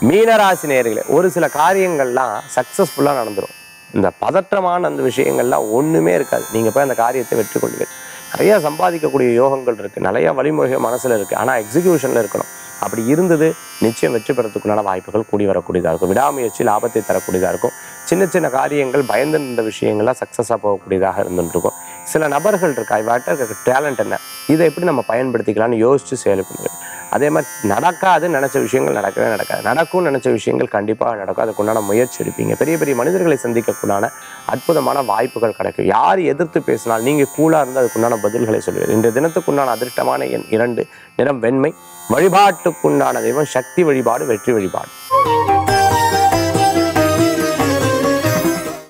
மீனராசி நேயர்களே, ஒரு சில காரியங்கள்லாம் சக்ஸஸ்ஃபுல்லாக நடந்துடும். இந்த பதற்றமான அந்த விஷயங்கள்லாம் ஒன்றுமே இருக்காது. நீங்கள் போய் அந்த காரியத்தை வெற்றி கொள்வீர்கள். நிறையா சம்பாதிக்கக்கூடிய யோகங்கள் இருக்குது, நிறையா வழிமுறைகள் மனசில் இருக்குது. ஆனால் எக்ஸிக்யூஷனில் இருக்கணும். அப்படி இருந்தது நிச்சயம் வெற்றி பெறத்துக்குண்டான வாய்ப்புகள் கூடி வரக்கூடியதாக இருக்கும். விடாமுயற்சி லாபத்தை தரக்கூடியதாக இருக்கும். சின்ன சின்ன காரியங்கள் பயந்து இருந்த விஷயங்கள்லாம் சக்ஸஸாக போகக்கூடியதாக இருந்துருக்கும். சில நபர்கள் இருக்கா, இவாட்ட இருக்க டேலண்ட் என்ன, இதை எப்படி நம்ம பயன்படுத்திக்கலாம்னு யோசித்து செயல்படுங்க. அதே மாதிரி நடக்காதுன்னு நினச்ச விஷயங்கள் நடக்கவே நடக்காது, நடக்கும்னு நினச்ச விஷயங்கள் கண்டிப்பாக நடக்கும். அதுக்குண்டான முயற்சி எடுப்பீங்க. பெரிய பெரிய மனிதர்களை சந்திக்கக்கூடான அற்புதமான வாய்ப்புகள் கிடைக்கும். யார் எதிர்த்து பேசினால் நீங்கள் கூலாக இருந்து அதுக்குண்டான பதில்களை சொல்லுவீர்கள். இன்றைய தினத்துக்குண்டான அதிர்ஷ்டமான எண் 2, நிறம் வெண்மை. வழிபாட்டுக்குண்டான தெய்வம் சக்தி வழிபாடு, வெற்றி வழிபாடு.